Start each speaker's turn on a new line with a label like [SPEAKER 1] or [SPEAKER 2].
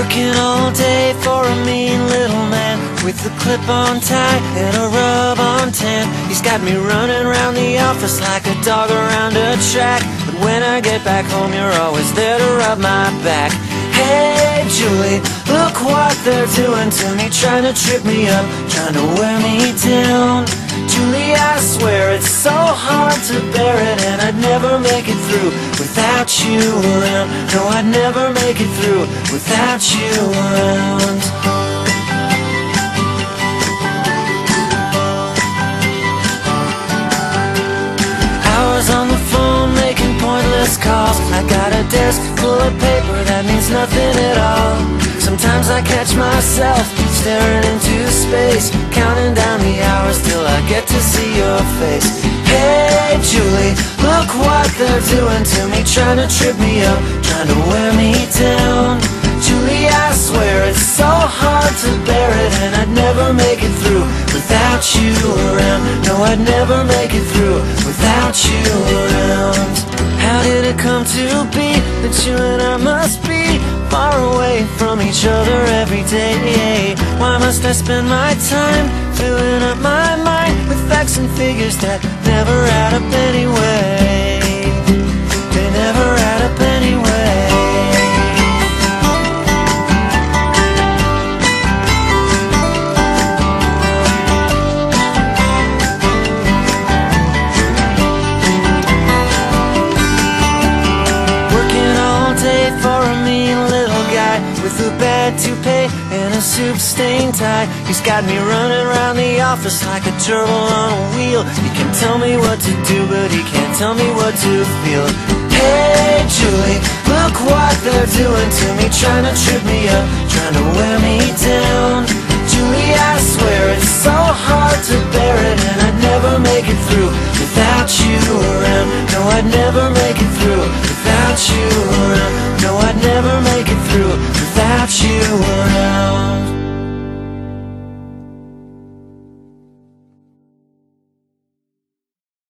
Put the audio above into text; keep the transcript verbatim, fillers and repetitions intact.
[SPEAKER 1] Working all day for a mean little man with a clip-on tie and a rub-on tan. He's got me running around the office like a dog around a track. But when I get back home, you're always there to rub my back. Hey Julie, look what they're doing to me, trying to trip me up, trying to wear me down. Julie, I swear it's so hard to bear it, and I'd never make it through without you around. No, I'd never make it through without you around. Hours on the phone making pointless calls. I got a desk full of paper that means nothing at all. Sometimes I catch myself staring into space, counting down the hours till I get to see your face. Hey Julie, look what they're doing to me, trying to trip me up, trying to wear me down. Julie, I swear it's so hard to bear it, and I'd never make it through without you around. No, I'd never make it through without you around. How did it come to be that you and I must be far away from each other every day? Why must I spend my time filling up my mind with facts and figures that never add up anyway? They never add up anyway. For a mean little guy with a bad toupee and a soup-stained tie. He's got me running around the office like a turtle on a wheel. He can tell me what to do, but he can't tell me what to feel. Hey Julie, look what they're doing to me, trying to trip me up, trying to wear me down. Julie, I